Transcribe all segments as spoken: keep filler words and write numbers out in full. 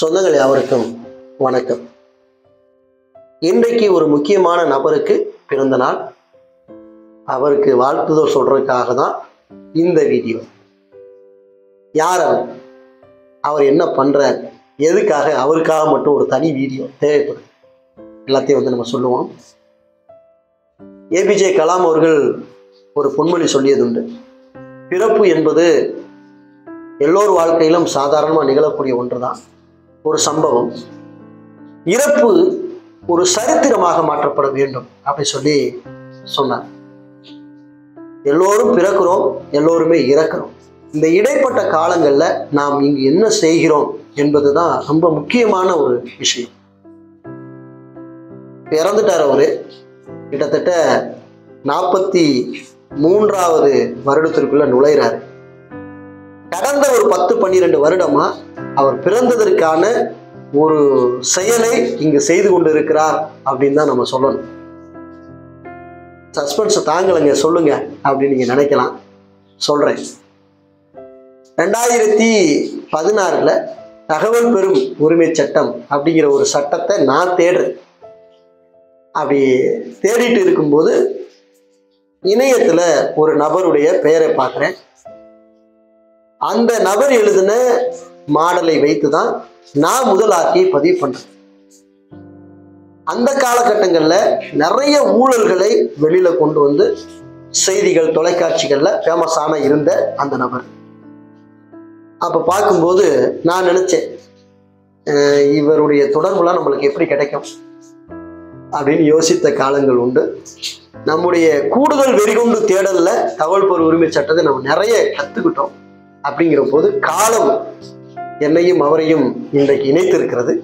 சொந்தங்கள் யாவருக்கும் வணக்கம். இன்றைக்கு ஒரு முக்கியமான நபருக்கு பிறந்த நாள். அவருக்கு வாழ்த்துதல் சொல்றதுக்காக தான் இந்த வீடியோ. யார் அவர், அவர் என்ன பண்றார், எதுக்காக, அவருக்காக மட்டும் ஒரு தனி வீடியோ தேவைப்படுது. எல்லாத்தையும் வந்து நம்ம சொல்லுவோம். ஏபிஜே கலாம் அவர்கள் ஒரு பொன்மொழி சொல்லியது உண்டு. பிறப்பு என்பது எல்லோர் வாழ்க்கையிலும் சாதாரணமாக நிகழக்கூடிய ஒன்று தான், ஒரு சம்பவம். இறப்பு ஒரு சரித்திரமாக மாற்றப்பட வேண்டும் அப்படி சொல்லி சொன்னார். எல்லோரும் பிறக்கிறோம், எல்லோருமே இறக்கிறோம். இந்த இடைப்பட்ட காலங்களில் நாம் இங்கு என்ன செய்கிறோம் என்பது தான் ரொம்ப முக்கியமான ஒரு விஷயம். இறந்துட்டார் அவரு. கிட்டத்தட்ட நாற்பத்தி மூன்றாவது வருடத்திற்குள்ள நுழைகிறாரு. கடந்த ஒரு பத்து பன்னிரெண்டு வருடமா அவர் பிறந்ததற்கான ஒரு செயலை இங்கு செய்து கொண்டு இருக்கிறார் அப்படின்னு தான் நம்ம சொல்லணும். சஸ்பென்ஸ் தாங்கலைங்க, சொல்லுங்க அப்படின்னு நீங்க நினைக்கலாம். சொல்றேன். ரெண்டாயிரத்தி பதினாறுல தகவல் பெறும் உரிமை சட்டம் அப்படிங்கிற ஒரு சட்டத்தை நான் தேடுறேன். அப்படி தேடிட்டு இருக்கும்போது இணையத்துல ஒரு நபருடைய பெயரை பார்க்குறேன். அந்த நபர் எழுதின மாடலை வைத்து தான் நான் முதல் ஆட்சியை பதிவு பண்றேன். அந்த காலகட்டங்களில் நிறைய ஊழல்களை வெளியில கொண்டு வந்து செய்திகள் தொலைக்காட்சிகள்ல ஃபேமஸான இருந்த அந்த நபர். அப்ப பார்க்கும்போது நான் நினைச்சேன், இவருடைய தொடர்புலாம் நம்மளுக்கு எப்படி கிடைக்கும் அப்படின்னு யோசித்த காலங்கள் உண்டு. நம்முடைய கூடுதல் வெறிகொண்டு தேடல்ல தகவல் பெறும் உரிமை சட்டத்தை நம்ம நிறைய கத்துக்கிட்டோம். அப்படிங்கிற போது காலம் என்னையும் அவரையும் இன்றைக்கு இணைத்திருக்கிறது.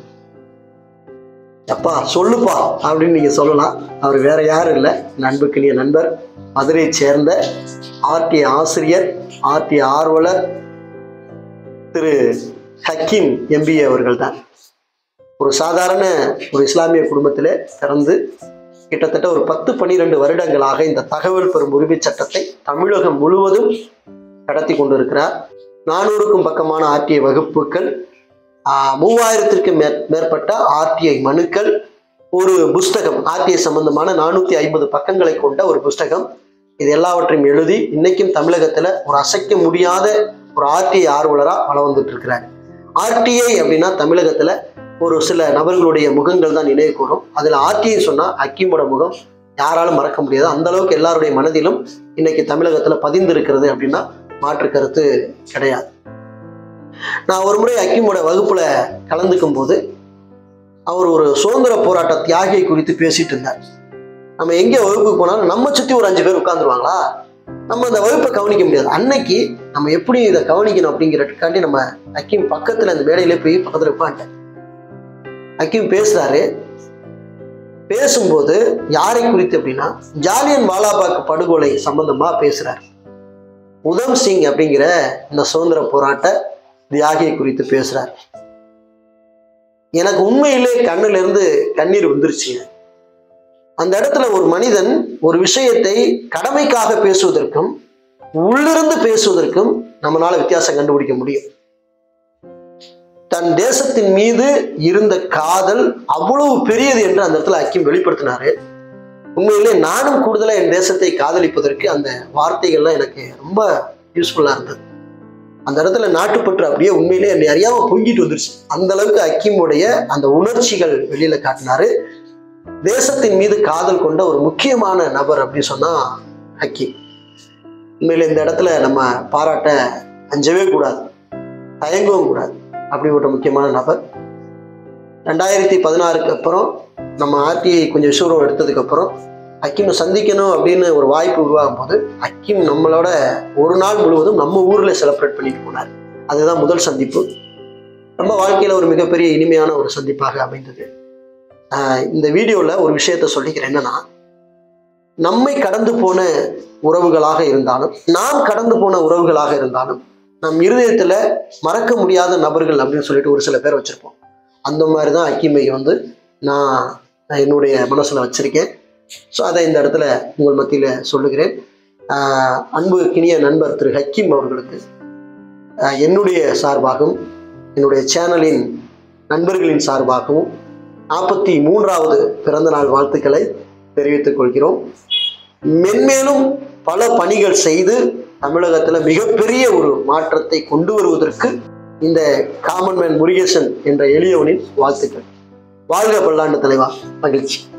அப்பா சொல்லுப்பா அப்படின்னு நீங்க சொல்லலாம். அவர் வேற யாரும் இல்லை, நண்புக்கினிய நண்பர், மதுரையை சேர்ந்த ஆர்டி ஆசிரியர், ஆர்டி ஆர்வலர் திரு ஹக்கீம் எம்பிஏ அவர்கள் தான். ஒரு சாதாரண ஒரு இஸ்லாமிய குடும்பத்திலே பிறந்து கிட்டத்தட்ட ஒரு பத்து பன்னிரெண்டு வருடங்களாக இந்த தகவல் பெறும் உரிமை சட்டத்தை தமிழகம் முழுவதும் கடத்தி கொண்டிருக்கிறார். நானூறுக்கும் பக்கமான ஆர்டிஐ வகுப்புகள், மூவாயிரத்திற்கும் மே மேற்பட்ட ஆர்டிஐ மனுக்கள், ஒரு புஸ்தகம், ஆர்டிஐ சம்பந்தமான நானூற்றி ஐம்பது பக்கங்களை கொண்ட ஒரு புஸ்தகம். இது எல்லாவற்றையும் எழுதி இன்னைக்கும் தமிழகத்தில் ஒரு அசைக்க முடியாத ஒரு ஆர்டிஐ ஆர்வலராக வள வந்துட்டு இருக்கிறார். ஆர்டிஐ அப்படின்னா தமிழகத்தில் ஒரு சில நபர்களுடைய முகங்கள் தான் நினைவு கூறும். அதில் ஆர்டிஐ சொன்னால் ஹக்கீமோட முகம் யாராலும் மறக்க முடியாது. அந்த அளவுக்கு எல்லாருடைய மனதிலும் இன்னைக்கு தமிழகத்தில் பதிந்து இருக்கிறது அப்படின்னா மாற்று கருத்து கிடையாது. நான் ஒரு முறை ஹக்கீமோட வகுப்புல கலந்துக்கும் போது அவர் ஒரு சுதந்திர போராட்ட தியாகியை குறித்து பேசிட்டு இருந்தார். நம்ம எங்க வகுப்புக்கு போனாலும் நம்ம சுத்தி ஒரு அஞ்சு பேர் உட்கார்ந்துருவாங்களா, நம்ம அந்த வகுப்பை கவனிக்க முடியாது. அன்னைக்கு நம்ம எப்படி இதை கவனிக்கணும் அப்படிங்கிறதுக்காண்டி நம்ம ஹக்கீம் பக்கத்துல அந்த மேடையில போய் பக்கத்துல உட்காந்துட்டேன். ஹக்கீம் பேசுறாரு. பேசும்போது யாரை குறித்து அப்படின்னா ஜாலியன் வாலாபாக் படுகொலை சம்பந்தமா பேசுறாரு. உதம் சிங் அப்படிங்கிற இந்த சுதந்திர போராட்ட தியாகியை குறித்து பேசுறார். எனக்கு உண்மையிலே கண்ணுல இருந்து கண்ணீர் வந்துருச்சு. அந்த இடத்துல ஒரு மனிதன் ஒரு விஷயத்தை கடமைக்காக பேசுவதற்கும் உள்ளிருந்து பேசுவதற்கும் நம்மளால வித்தியாசம் கண்டுபிடிக்க முடியும். தன் தேசத்தின் மீது இருந்த காதல் அவ்வளவு பெரியது என்று அந்த இடத்துல ஹக்கீம் வெளிப்படுத்தினாரு. உண்மையிலே நானும் கூடுதலா என் தேசத்தை காதலிப்பதற்கு அந்த வார்த்தைகள்லாம் எனக்கு ரொம்ப யூஸ்ஃபுல்லா இருந்தது. அந்த இடத்துல நாட்டுப்பற்று அப்படியே உண்மையிலே என்னை அறியாம பொங்கிட்டு வந்துருச்சு. அந்த அளவுக்கு ஹக்கீமுடைய அந்த உணர்ச்சிகள் வெளியில காட்டினாரு. தேசத்தின் மீது காதல் கொண்ட ஒரு முக்கியமான நபர் அப்படின்னு சொன்னா ஹக்கீம். உண்மையில இந்த இடத்துல நம்ம பாராட்ட அஞ்சவே கூடாது, தயங்கவும் கூடாது. அப்படிப்பட்ட முக்கியமான நபர். ரெண்டாயிரத்தி பதினாறுக்கு அப்புறம் நம்ம ஆர்டிஐ கொஞ்சம் விசுவரம் எடுத்ததுக்கு அப்புறம் ஹக்கீமை சந்திக்கணும் அப்படின்னு ஒரு வாய்ப்பு உருவாகும் போது ஹக்கீம் நம்மளோட ஒரு நாள் முழுவதும் நம்ம ஊர்ல செலிப்ரேட் பண்ணிட்டு போனார். அதுதான் முதல் சந்திப்பு. நம்ம வாழ்க்கையில ஒரு மிகப்பெரிய இனிமையான ஒரு சந்திப்பாக அமைந்தது. ஆஹ் இந்த வீடியோல ஒரு விஷயத்த சொல்லிக்கிறேன். என்னன்னா, நம்மை கடந்து போன உறவுகளாக இருந்தாலும், நாம் கடந்து போன உறவுகளாக இருந்தாலும், நம் இருதயத்துல மறக்க முடியாத நபர்கள் அப்படின்னு சொல்லிட்டு ஒரு சில பேர் வச்சிருப்போம். அந்த மாதிரி தான் ஹக்கீமை வந்து நான் என்னுடைய மனசுல வச்சிருக்கேன். ஸோ அதை இந்த இடத்துல உங்கள் மத்தியில சொல்லுகிறேன். அன்பு கிணிய நண்பர் திரு ஹக்கீம் அவர்களுக்கு என்னுடைய சார்பாகவும் என்னுடைய சேனலின் நண்பர்களின் சார்பாகவும் நாற்பத்தி மூன்றாவது பிறந்த நாள் வாழ்த்துக்களை தெரிவித்துக் கொள்கிறோம். மென்மேலும் பல பணிகள் செய்து தமிழகத்தில் மிகப்பெரிய ஒரு மாற்றத்தை கொண்டு வருவதற்கு இந்த காமன்மேன் முருகேசன் என்ற எளியவனின் வாழ்த்துக்கள். வாழ்க பல்லாண்டு தலைவா. மகிழ்ச்சி.